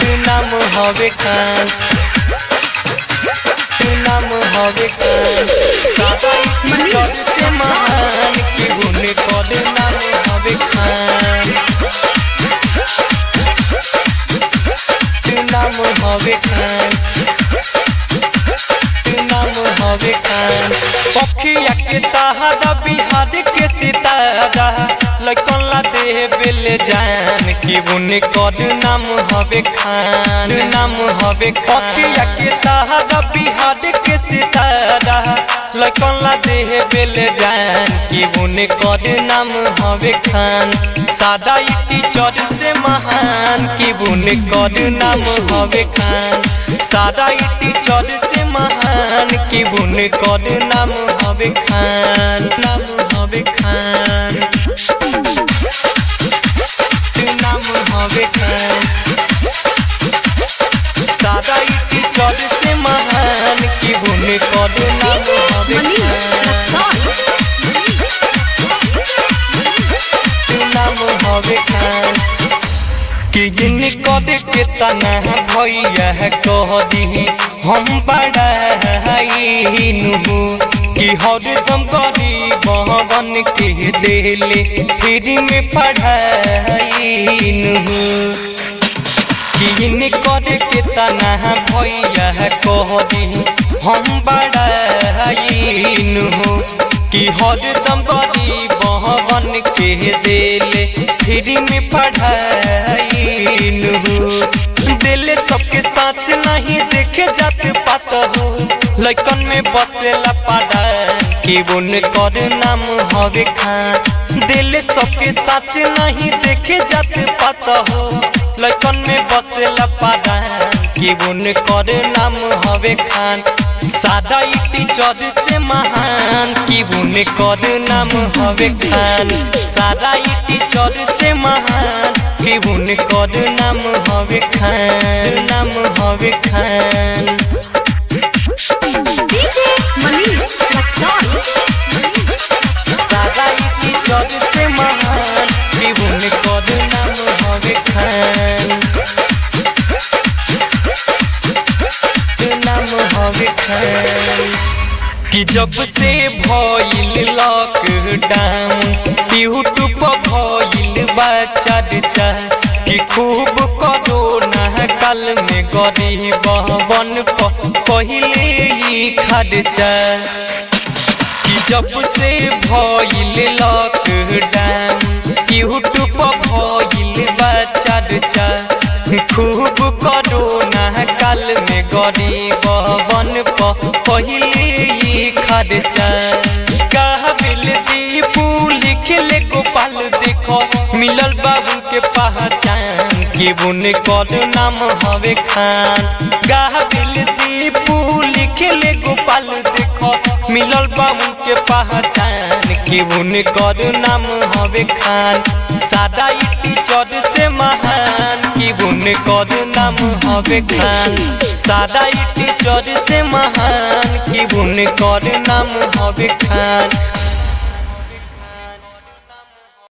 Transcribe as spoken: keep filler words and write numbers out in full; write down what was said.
नाम हवे खान नाम हवे खान सादा टीचर से महान केहू ने कद नाम हवे खान नाम हवे खान नाम हवे खान पखिया के तारा बिहार के सितारा लकन ला दे बेल जान केहू ने कद नाम हवे खान नाम हवे पखिया के तारा बिहार के सितारा लकन ला दे बेल जान केहू ने कद नाम हवे खान सादा टीचर से महान केहू ने कद नाम हवे खान सादा टीचर से महान केहू ने कद नाम हवे खान नाम हवे खान नाम हवे खान सादा टीचर से महान केहू ने कद नाम हवे खान नाम हवे खान कि जिन कद के तना भैया कह दी हम बड़ा नुहू कि हरदम गरीब बन के देले फ्री में पढ़ाई नुहू कि जिन कद के तना भैया कह दी हम बड़ा नुहू कि हरदम गरीब बन के देले फ्री में पढ़ाई नुहू दिल सबके साथ नहीं देखे जात पात हो लइकन में बसेला पाड़ा केहू ने कद नाम हवे खान दिल सबके साथ नहीं देखे जात पात हो लइकन में बसेला पाड़ा केहू ने कद नाम हवे खान सादा टीचर से महान केहू ने कद नाम हवे खान सादा टीचर से महान केहू ने कद नाम हवे खान नाम हवे खान डीजे मनीष रक्सौल सादा टीचर से महान केहू ने कद नाम हवे खान नाम हवे खान कि जब से भइल लॉकडाउन यूट्यूब भइल बा चर्चा कि खूब कोरोना काल में गरीब बन पहिले ही खर्चा कि जब से भइल लॉकडाउन यूट्यूब भइल बा चर्चा खूब कोरोना काल में गरीब बन पहिले ही खर्चा काबिल दीपू लिख ले गोपाल देखो मिलल बाबू के पहचान केहू ने कद नाम हवे खान काबिल दीपू लिख ले गोपाल देखो मिलल बाबू के पहचान केहू ने कद नाम हवे खान सादा टीचर से महान केहू ने कद नाम हवे खान सादा टीचर से महान केहू ने कद नाम हवे खान।